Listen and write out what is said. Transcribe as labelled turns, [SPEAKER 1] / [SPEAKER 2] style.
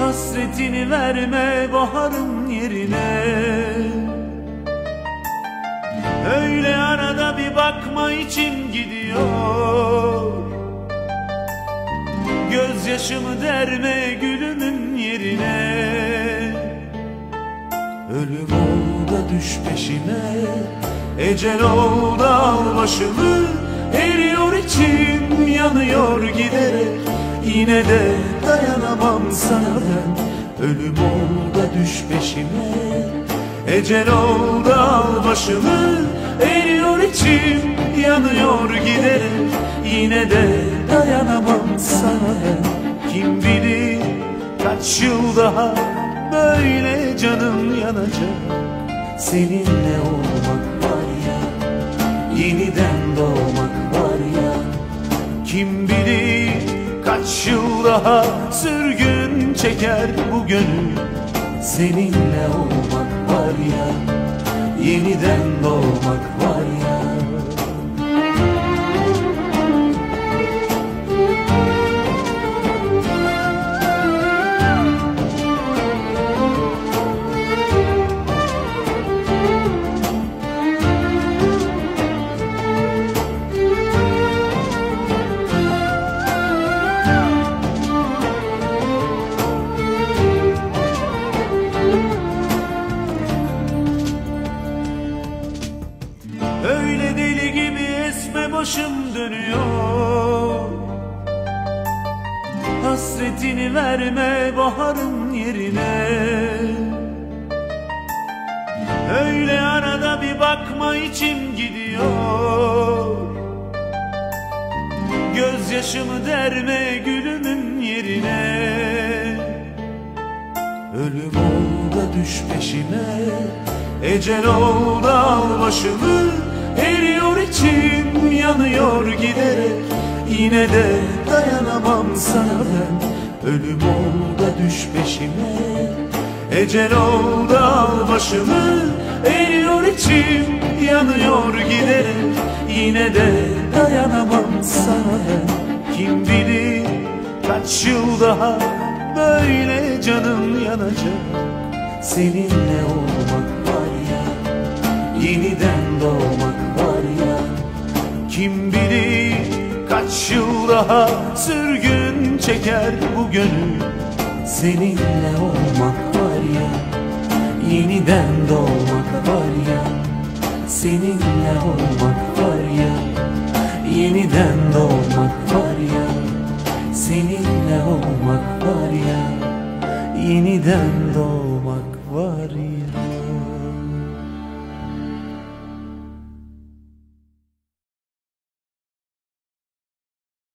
[SPEAKER 1] Hasretini verme baharın yerine. Öyle arada bir bakma içim gidiyor. Gözyaşımı derme gülümün yerine. Ölüm ol da düş peşime, ecel ol da al başımı. Eriyor içim, yanıyor giderek, yine de dayanamam sana ben. Ölüm ol da düş peşime, ecel ol da al başımı. Eriyor içim, yanıyor giderek, yine de dayanamam sana ben. Kim bilir kaç yıl daha böyle canım yanacak. Seninle olmak var ya, yeniden doğmak var ya. Kim bilir kaç yıl daha sürgün çeker bu gönül. Seninle olmak var ya, yeniden doğmak var ya. Öyle deli gibi esme başım dönüyor. Hasretini verme baharın yerine. Öyle arada bir bakma içim gidiyor. Gözyaşımı derme gülümün yerine. Ölüm ol da düş peşime, ecel ol da al başımı. Eriyor içim, yanıyor giderek, yine de dayanamam sana ben. Ölüm ol da düş peşime, ecel ol da al başımı. Eriyor içim, yanıyor giderek, yine de dayanamam sana ben. Kim bilir kaç yıl daha böyle canım yanacak. Seninle olmak var ya, yeniden doğmak var ya. Kim bilir kaç yıl daha sürgün çeker bu gönül. Seninle olmak var ya, yeniden doğmak var ya. Seninle olmak var ya, yeniden doğmak var ya.